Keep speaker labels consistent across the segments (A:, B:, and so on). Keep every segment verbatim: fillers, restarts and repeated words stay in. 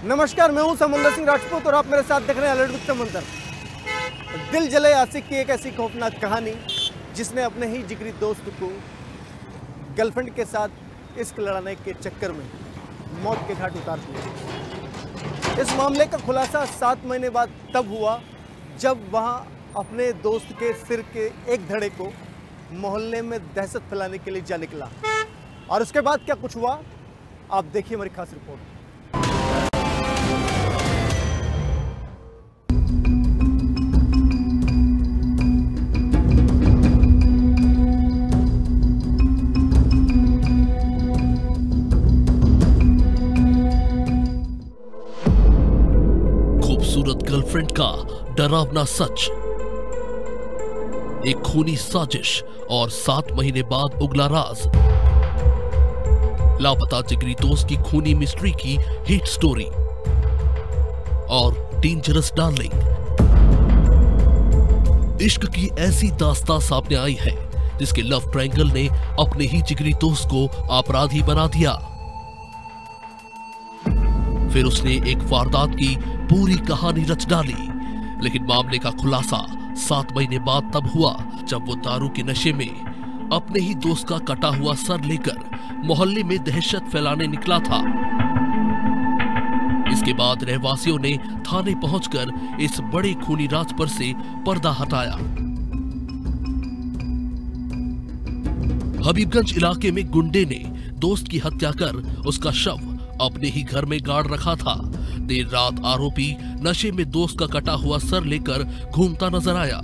A: नमस्कार, मैं हूं समुंदर सिंह राजपूत और आप मेरे साथ देख रहे हैं अलर्ट विद समंदर। दिल जले आशिक की एक ऐसी खौफनाक कहानी जिसने अपने ही जिगरी दोस्त को गर्लफ्रेंड के साथ इश्क लड़ाने के चक्कर में मौत के घाट उतार दिया। इस मामले का खुलासा सात महीने बाद तब हुआ जब वहां अपने दोस्त के सिर के एक धड़े को मोहल्ले में दहशत फैलाने के लिए जा निकला। और उसके बाद क्या कुछ हुआ, आप देखिए हमारी खास रिपोर्ट।
B: खूबसूरत गर्लफ्रेंड का डरावना सच, एक खूनी साजिश और सात महीने बाद उगला राज, लापता जिगरी दोस्त की खूनी मिस्ट्री की हिट स्टोरी और डेंजरस डार्लिंग। इश्क की ऐसी दास्तां सामने आई है जिसके लव ट्रायंगल ने अपने ही जिगरी दोस्त को अपराधी बना दिया। फिर उसने एक वारदात की पूरी कहानी रच डाली, लेकिन मामले का खुलासा सात महीने बाद तब हुआ जब वो दारू के नशे में अपने ही दोस्त का कटा हुआ सर लेकर मोहल्ले में दहशत फैलाने निकला था। इसके बाद रहवासियों ने थाने पहुंचकर इस बड़े खूनी राज पर से पर्दा हटाया। हबीबगंज इलाके में गुंडे ने दोस्त की हत्या कर उसका शव अपने ही घर में गाड़ रखा था। देर रात आरोपी नशे में दोस्त का कटा हुआ सर लेकर घूमता नजर आया।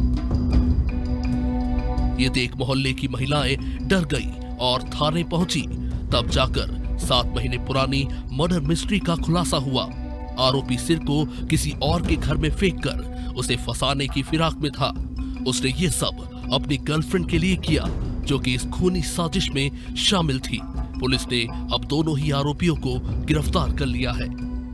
B: ये देख मोहल्ले की महिलाएं डर गई और थाने पहुंची। तब जाकर सात महीने पुरानी मर्डर मिस्ट्री का खुलासा हुआ। आरोपी सिर को किसी और के घर में फेंककर उसे फंसाने की फिराक में था। उसने ये सब अपनी गर्लफ्रेंड के लिए किया जो कि इस खूनी साजिश में शामिल थी। पुलिस ने अब दोनों ही आरोपियों को गिरफ्तार कर लिया है।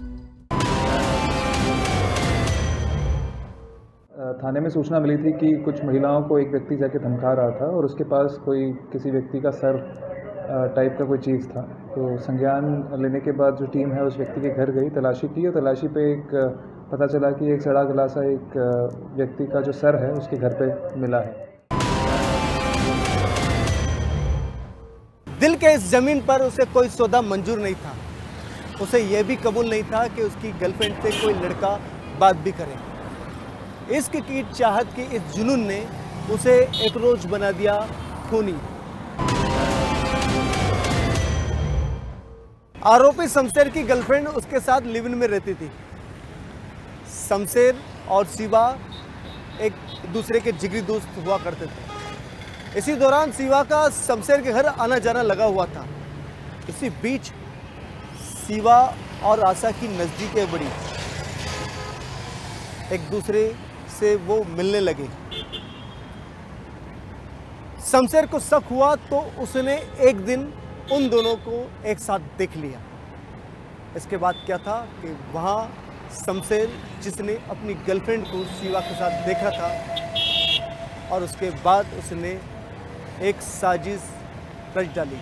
C: थाने में सूचना मिली थी कि कुछ महिलाओं को एक व्यक्ति जाके धमका रहा था और उसके पास कोई किसी व्यक्ति का सर टाइप का कोई चीज़ था। तो संज्ञान लेने के बाद जो टीम है उस व्यक्ति के घर गई, तलाशी की और तलाशी पे एक पता चला कि एक सड़ा गलासा एक व्यक्ति का जो सर है उसके घर पे मिला है।
A: दिल के इस जमीन पर उसे कोई सौदा मंजूर नहीं था। उसे यह भी कबूल नहीं था कि उसकी गर्लफ्रेंड से कोई लड़का बात भी करे। इश्क की चाहत की इस जुनून ने उसे एक रोज बना दिया खूनी। आरोपी शमशेर की गर्लफ्रेंड उसके साथ लिव इन में रहती थी। शमशेर और शिवा एक दूसरे के जिगरी दोस्त हुआ करते थे। इसी दौरान शिवा का शमशेर के घर आना जाना लगा हुआ था। इसी बीच शिवा और आशा की नज़दीकें बढ़ी, एक दूसरे से वो मिलने लगे। शमशेर को शक हुआ तो उसने एक दिन उन दोनों को एक साथ देख लिया। इसके बाद क्या था कि वहाँ शमशेर जिसने अपनी गर्लफ्रेंड को शिवा के साथ देखा था और उसके बाद उसने एक साजिश रच डाली।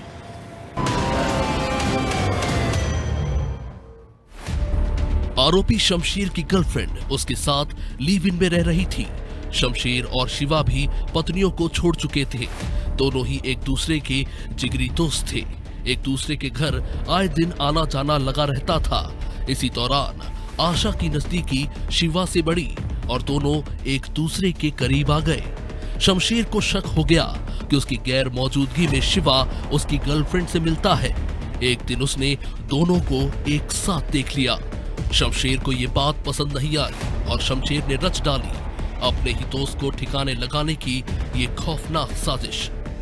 B: आरोपी शमशेर की गर्लफ्रेंड उसके साथ लिव इन में रह रही थी। शमशेर और शिवा भी पत्नियों को छोड़ चुके थे। दोनों ही एक दूसरे के जिगरी दोस्त थे। एक दूसरे के घर आए दिन आना जाना लगा रहता था। इसी दौरान आशा की नजदीकी शिवा से बढ़ी और दोनों एक दूसरे के करीब आ गए। शमशेर को शक हो गया कि उसकी गैर मौजूदगी में शिवा उसकी गर्लफ्रेंड से मिलता है। एक दिन उसने दोनों को एक साथ देख लिया। शमशेर को ये बात पसंद नहीं आई और शमशेर ने रच डाली अपने ही दोस्त को ठिकाने लगाने की ये खौफनाक साजिश।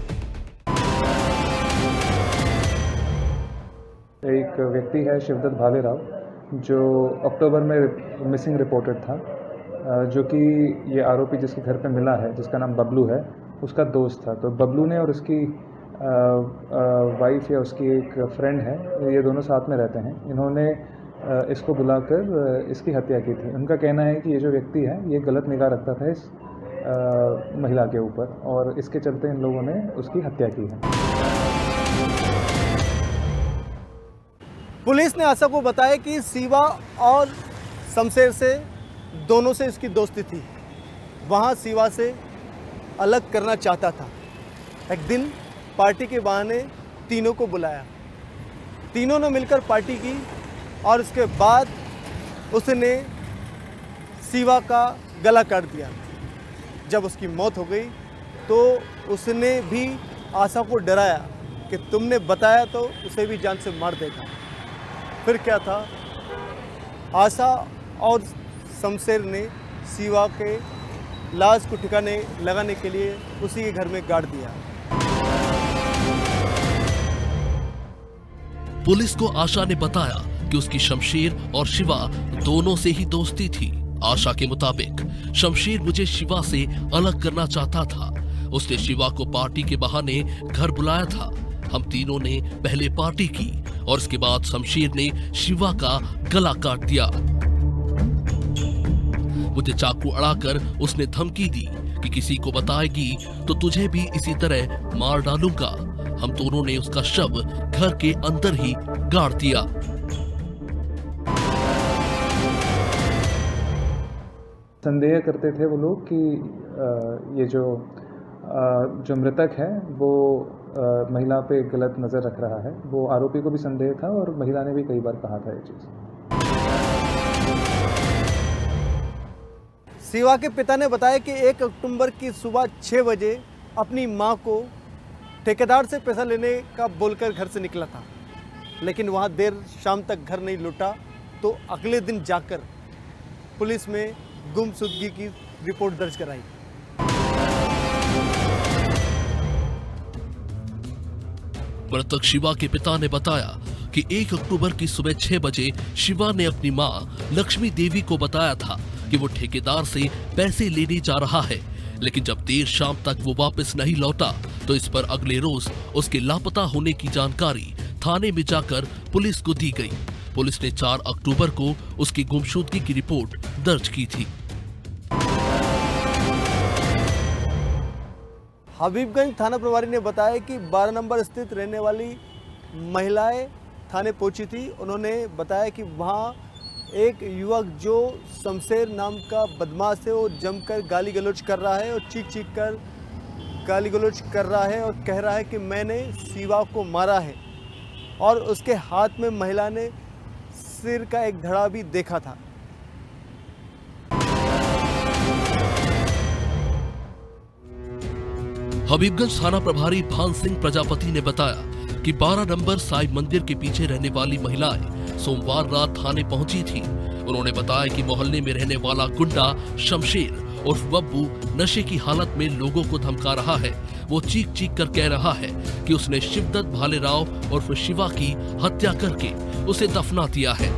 C: एक व्यक्ति है शिवदत्त भालेराव जो अक्टूबर में मिसिंग रिपोर्टेड था, जो कि ये आरोपी जिसके घर पे मिला है जिसका नाम बबलू है उसका दोस्त था। तो बबलू ने और उसकी वाइफ या उसकी एक फ्रेंड है, ये दोनों साथ में रहते हैं। इन्होंने इसको बुलाकर इसकी हत्या की थी। उनका कहना है कि ये जो व्यक्ति है ये गलत निगाह रखता था इस आ, महिला के ऊपर और इसके चलते इन लोगों ने उसकी हत्या की है।
A: पुलिस ने आशा को बताया कि शिवा और शमशेर से दोनों से इसकी दोस्ती थी। वहाँ शिवा से अलग करना चाहता था। एक दिन पार्टी के बहाने तीनों को बुलाया, तीनों ने मिलकर पार्टी की और उसके बाद उसने शिवा का गला काट दिया। जब उसकी मौत हो गई तो उसने भी आशा को डराया कि तुमने बताया तो उसे भी जान से मार देगा। फिर क्या था, आशा और शमशेर ने शिवा के लाश को ठिकाने लगाने के लिए उसी के घर में गाड़ दिया।
B: पुलिस को आशा ने बताया कि उसकी शमशेर और शिवा दोनों से ही दोस्ती थी। आशा के मुताबिक शमशेर मुझे शिवा से अलग करना चाहता था। उसने शिवा को पार्टी के बहाने घर बुलाया था। हम तीनों ने पहले पार्टी की और इसके बाद शमशेर ने शिवा का गला काट दिया। मुझे चाकू अड़ाकर उसने धमकी दी कि किसी को बताएगी तो तुझे भी इसी तरह मार डालूंगा। हम दोनों ने उसका शव घर के अंदर ही गाड़ दिया।
C: संदेह करते थे वो लोग कि आ, ये जो आ, जो मृतक है वो आ, महिला पे गलत नज़र रख रहा है। वो आरोपी को भी संदेह था और महिला ने भी कई बार कहा था ये चीज़।
A: शिवा के पिता ने बताया कि एक अक्टूबर की सुबह छः बजे अपनी मां को ठेकेदार से पैसा लेने का बोलकर घर से निकला था, लेकिन वहां देर शाम तक घर नहीं लौटा। तो अगले दिन जाकर पुलिस में गुमशुदगी की रिपोर्ट दर्ज कराई।
B: मृतक शिवा के पिता ने बताया कि एक अक्टूबर की सुबह छह बजे शिवा ने अपनी मां लक्ष्मी देवी को बताया था कि वो ठेकेदार से पैसे लेने जा रहा है, लेकिन जब देर शाम तक वो वापस नहीं लौटा तो इस पर अगले रोज उसके लापता होने की जानकारी थाने में जाकर पुलिस को दी गई। पुलिस ने चार अक्टूबर को उसकी गुमशुदगी की रिपोर्ट दर्ज की थी।
A: हबीबगंज थाना प्रभारी ने बताया कि बारह नंबर स्थित रहने वाली महिलाएं थाने पहुंची थी। उन्होंने बताया कि वहां एक युवक जो शमशेर नाम का बदमाश है वो जमकर गाली गलौज कर रहा है और चीख चीख कर गाली गलौज कर रहा है और कह रहा है कि मैंने शिवा को मारा है। और उसके हाथ में महिला ने सिर का एक धड़ा भी देखा था।
B: हबीबगंज थाना प्रभारी भान सिंह प्रजापति ने बताया कि बारह नंबर साई मंदिर के पीछे रहने वाली महिलाएं सोमवार रात थाने पहुंची थी। उन्होंने बताया कि मोहल्ले में रहने वाला गुंडा शमशेर उर्फ बब्बू नशे की हालत में लोगों को धमका रहा है। वो चीख चीख कर कह रहा है कि उसने शिवदत्त भालेराव उर्फ शिवा की हत्या करके उसे दफना दिया है।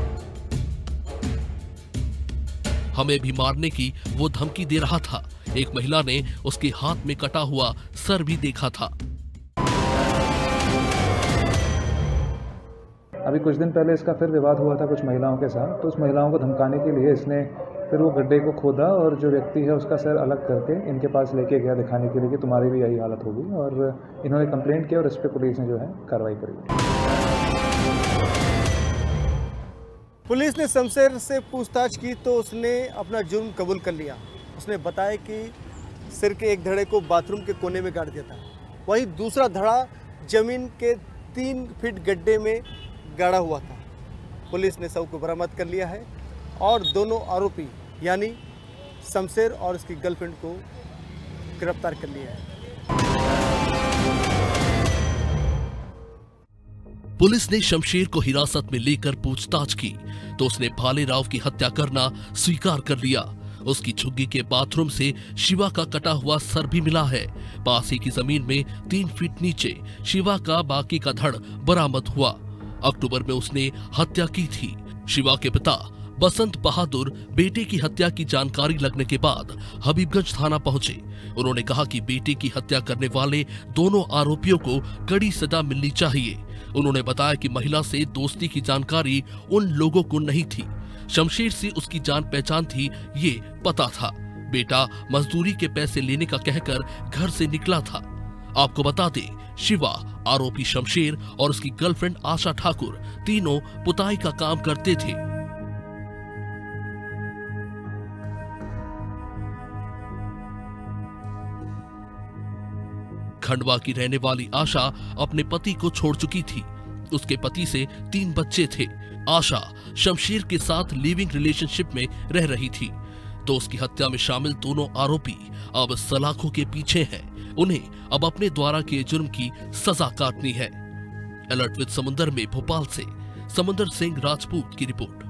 B: हमें भी मारने की वो धमकी दे रहा था। एक महिला ने उसके हाथ में कटा हुआ सर भी देखा था।
C: अभी कुछ दिन पहले इसका फिर विवाद हुआ था कुछ महिलाओं के साथ। तो उस महिलाओं को धमकाने के लिए इसने फिर वो गड्ढे को खोदा और जो व्यक्ति है उसका सर अलग करके इनके पास लेके गया दिखाने के लिए कि तुम्हारी भी यही हालत होगी। और इन्होंने कंप्लेंट किया और इस पर पुलिस ने जो है कार्रवाई करी।
A: पुलिस ने शमशेर से पूछताछ की तो उसने अपना जुर्म कबूल कर लिया। उसने बताया कि सिर के एक धड़े को बाथरूम के कोने में गाड़ दिया था, वहीं दूसरा धड़ा जमीन के तीन फीट गड्ढे में गाड़ा हुआ था। पुलिस ने शव को बरामद कर लिया है और दोनों आरोपी यानी शमशेर और उसकी गर्लफ्रेंड को गिरफ्तार कर लिया है।
B: पुलिस ने शमशेर को हिरासत में लेकर पूछताछ की तो उसने भालेराव की हत्या करना स्वीकार कर लिया। उसकी झुग्गी के बाथरूम से शिवा का कटा हुआ सर भी मिला है। पास ही की जमीन में तीन फीट नीचे शिवा का बाकी का धड़ बरामद हुआ। अक्टूबर में उसने हत्या की थी। शिवा के पिता बसंत बहादुर बेटे की हत्या की जानकारी लगने के बाद हबीबगंज थाना पहुंचे। उन्होंने कहा कि बेटे की हत्या करने वाले दोनों आरोपियों को कड़ी सजा मिलनी चाहिए। उन्होंने बताया कि महिला से दोस्ती की जानकारी उन लोगों को नहीं थी। शमशेर से उसकी जान पहचान थी, ये पता था। बेटा मजदूरी के पैसे लेने का कहकर घर से निकला था। आपको बता दें, शिवा आरोपी शमशेर और उसकी गर्लफ्रेंड आशा ठाकुर तीनों पुताई का काम करते थे। खंडवा की रहने वाली आशा अपने पति को छोड़ चुकी थी। उसके पति से तीन बच्चे थे। आशा शमशेर के साथ लिविंग रिलेशनशिप में रह रही थी, तो उसकी हत्या में शामिल दोनों आरोपी अब सलाखों के पीछे हैं। उन्हें अब अपने द्वारा किए जुर्म की सजा काटनी है। अलर्ट विद समुंदर में भोपाल से समुंदर सिंह राजपूत की रिपोर्ट।